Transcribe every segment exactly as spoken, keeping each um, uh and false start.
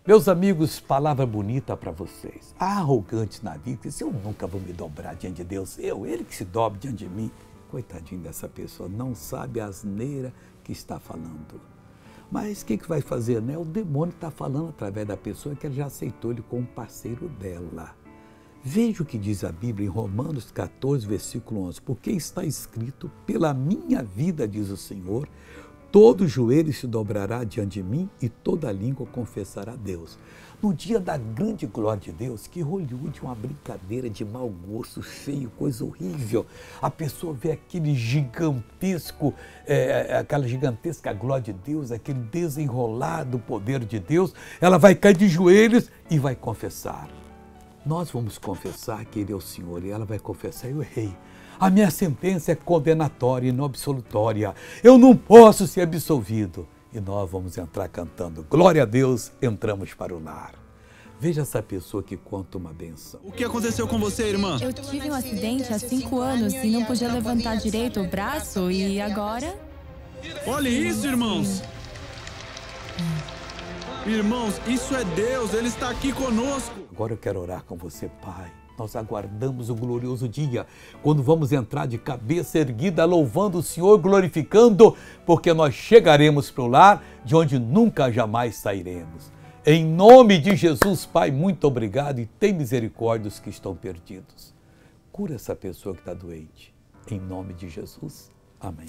Meus amigos, palavra bonita para vocês. Há arrogantes na vida que dizem, eu nunca vou me dobrar diante de Deus. Eu, ele que se dobre diante de mim. Coitadinho dessa pessoa, não sabe a asneira que está falando. Mas o que, que vai fazer, né? O demônio está falando através da pessoa que ele já aceitou ele como parceiro dela. Veja o que diz a Bíblia em Romanos quatorze, versículo onze. Porque está escrito, pela minha vida, diz o Senhor, todo joelho se dobrará diante de mim e toda língua confessará a Deus. No dia da grande glória de Deus, que Hollywood é uma brincadeira de mau gosto, feio, coisa horrível. A pessoa vê aquele gigantesco, é, aquela gigantesca glória de Deus, aquele desenrolado poder de Deus, ela vai cair de joelhos e vai confessar. Nós vamos confessar que Ele é o Senhor e ela vai confessar, eu errei. A minha sentença é condenatória e não absolutória. Eu não posso ser absolvido. E nós vamos entrar cantando. Glória a Deus, entramos para o lar. Veja essa pessoa que conta uma benção. O que aconteceu com você, irmã? Eu tive um acidente há cinco anos e não podia levantar direito o braço e agora... Olha isso, irmãos! Irmãos, isso é Deus, Ele está aqui conosco. Agora eu quero orar com você, Pai. Nós aguardamos o glorioso dia, quando vamos entrar de cabeça erguida, louvando o Senhor, glorificando, porque nós chegaremos para o lar de onde nunca jamais sairemos. Em nome de Jesus, Pai, muito obrigado e tem misericórdia dos que estão perdidos. Cura essa pessoa que está doente. Em nome de Jesus. Amém.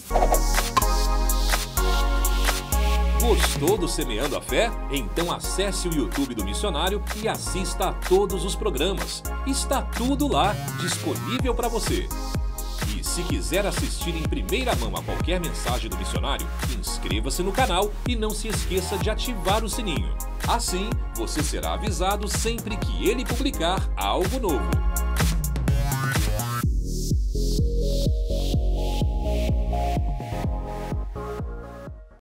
Gostou do Semeando a Fé? Então acesse o YouTube do Missionário e assista a todos os programas. Está tudo lá, disponível para você. E se quiser assistir em primeira mão a qualquer mensagem do Missionário, inscreva-se no canal e não se esqueça de ativar o sininho. Assim, você será avisado sempre que ele publicar algo novo.